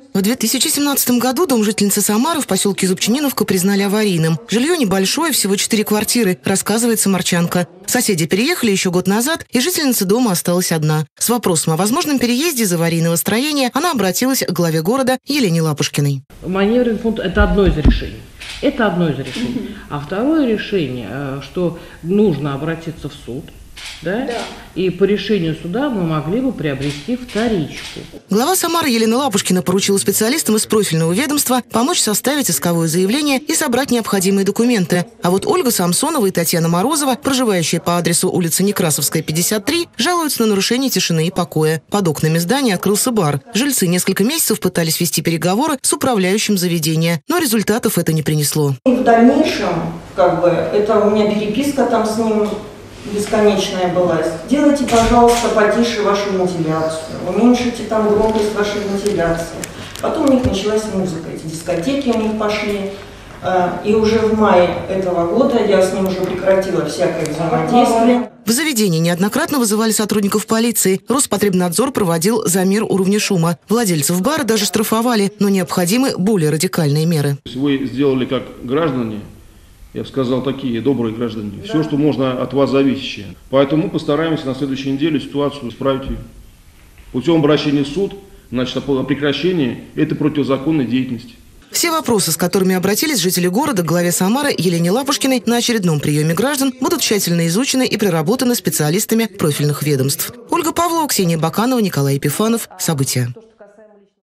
В 2017 году дом жительницы Самары в поселке Зубчининовка признали аварийным. Жилье небольшое, всего 4 квартиры, рассказывает самарчанка. Соседи переехали еще год назад, и жительница дома осталась одна. С вопросом о возможном переезде из аварийного строения она обратилась к главе города Елене Лапушкиной. Маневренный фонд – это одно из решений. А второе решение, что нужно обратиться в суд. Да? И по решению суда мы могли бы приобрести вторичку. Глава Самары Елена Лапушкина поручила специалистам из профильного ведомства помочь составить исковое заявление и собрать необходимые документы. А вот Ольга Самсонова и Татьяна Морозова, проживающие по адресу улица Некрасовская, 53, жалуются на нарушение тишины и покоя. Под окнами здания открылся бар. Жильцы несколько месяцев пытались вести переговоры с управляющим заведения, но результатов это не принесло. В дальнейшем, это у меня переписка там с ним бесконечная была. Делайте, пожалуйста, потише вашу вентиляцию, уменьшите там громкость вашей вентиляции. Потом у них началась музыка, эти дискотеки у них пошли. И уже в мае этого года я с ним уже прекратила всякое взаимодействие. В заведении неоднократно вызывали сотрудников полиции. Роспотребнадзор проводил замер уровня шума. Владельцев бара даже штрафовали, но необходимы более радикальные меры. Вы сделали как граждане, я бы сказал, такие добрые граждане. Да. Все, что можно от вас зависящее. Поэтому мы постараемся на следующей неделе ситуацию исправить путем обращения в суд, значит, о прекращении этой противозаконной деятельности. Все вопросы, с которыми обратились жители города к главе Самары Елене Лапушкиной на очередном приеме граждан, будут тщательно изучены и проработаны специалистами профильных ведомств. Ольга Павлова, Ксения Баканова, Николай Епифанов. События.